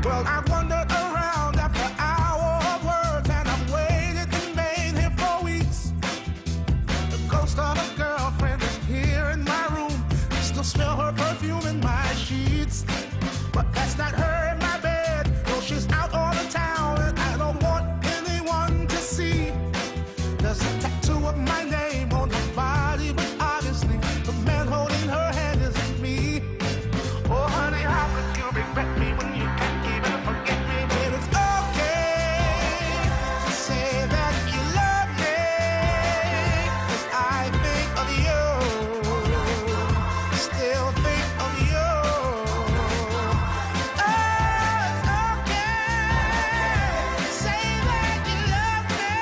Well, I've wandered around after hours of words, and I've waited and made here for weeks. The ghost of a girlfriend is here in my room. I still smell her perfume in my sheets. But that's not her in my bed. No, she's out all the town, and I don't want anyone to see. There's a tattoo of my name on her body, but obviously the man holding her hand isn't me. Oh, honey, how could you regret me when you can't even forget me? But it's okay to say that you love me, 'cause I think of you, still think of you. Oh, it's okay to say that you love me,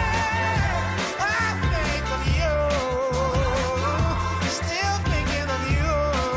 I think of you, still thinking of you.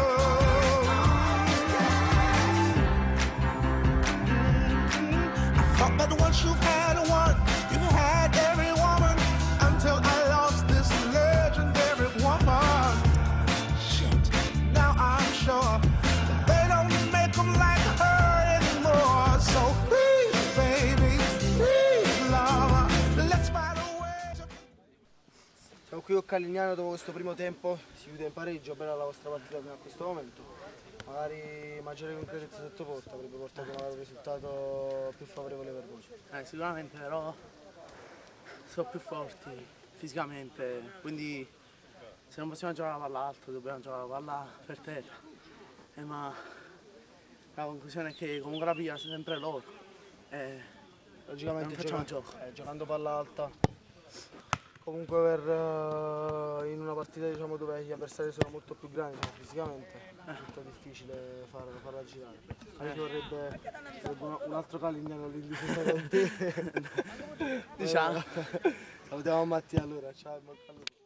I thought that once you've had one, you had every woman, until I lost this legendary woman. Shit, now I'm sure that they don't make them like her anymore. So please, baby, please, love, let's find a way to... Siamo qui con Calignano dopo questo primo tempo, si chiude in pareggio, bella la vostra partita fino a questo momento. Magari maggiore concretezza sotto porta avrebbe portato magari un risultato più favorevole per voi. Sicuramente, però sono più forti fisicamente, quindi se non possiamo giocare la palla alta dobbiamo giocare la palla per terra. Ma la conclusione è che comunque la pigliano sempre loro. Logicamente non facciamo gioco. giocando palla alta, comunque per, in una partita diciamo, dove gli avversari sono molto più grandi fisicamente, è difficile farla girare. Anche vorrebbe un altro Calignano lì in difesa con te. Diciamo. Salutiamo Mattia allora, ciao, in bocca al lupo.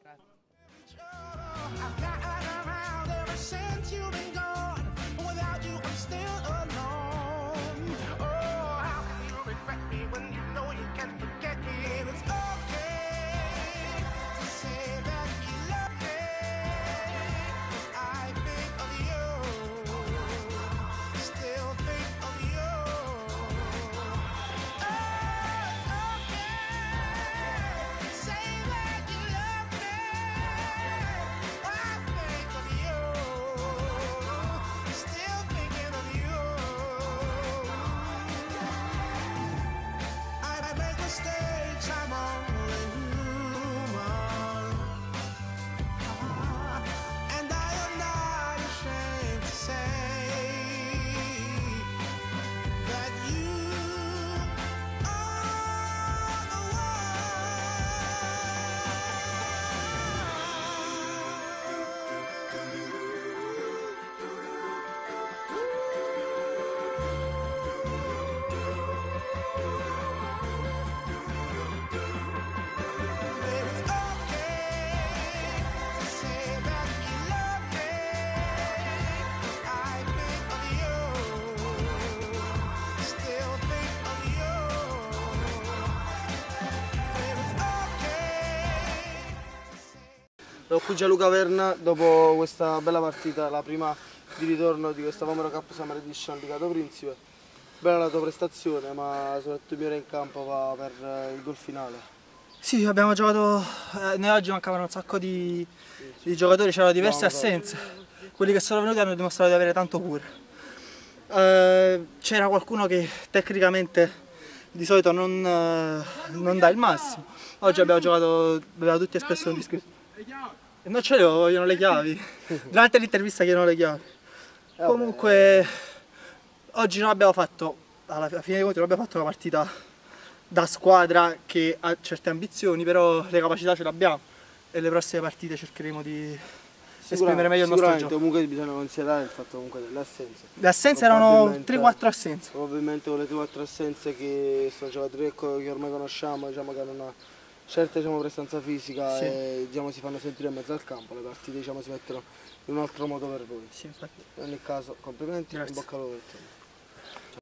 I've gotten around ever since you've been gone. Without you, I'm still alone. Oh, how can you regret me when you know you can't forget me? And it's okay to say that you love me, 'cause I think of you, still think of you. Oh, okay to say that you love me, I think of you, still thinking of you. I make mistakes, I'm only human, and I am not ashamed to say that you are the It's okay to say that you love me, I think of you, still think of you. It's okay to say... Sono qui Gianluca Verna dopo questa bella partita, la prima di ritorno di questa Vomero Cup Summer Edition di Cato Principe. Bella la tua prestazione, ma soprattutto il migliore in campo va per il gol finale. Sì, abbiamo giocato, noi oggi mancavano un sacco di giocatori, c'erano diverse assenze, quelli che sono venuti hanno dimostrato di avere tanto cura. C'era qualcuno che tecnicamente di solito non dà il massimo, oggi abbiamo tutti espresso un discorso. E non ce le ho, vogliono le chiavi, durante l'intervista chiedono le chiavi. Comunque oggi non abbiamo fatto, alla fine dei conti non abbiamo fatto una partita da squadra che ha certe ambizioni, però le capacità ce le abbiamo e le prossime partite cercheremo di esprimere meglio il nostro gioco. Comunque bisogna considerare il fatto comunque delle assenze. Le assenze erano 3-4 assenze. Probabilmente con le 3-4 assenze che sono giocatori che ormai conosciamo, diciamo che hanno una certa prestanza fisica, sì, e diciamo, si fanno sentire in mezzo al campo, le partite diciamo, si mettono in un altro modo per voi. Sì, infatti. In ogni caso complimenti, grazie. in bocca al lupo.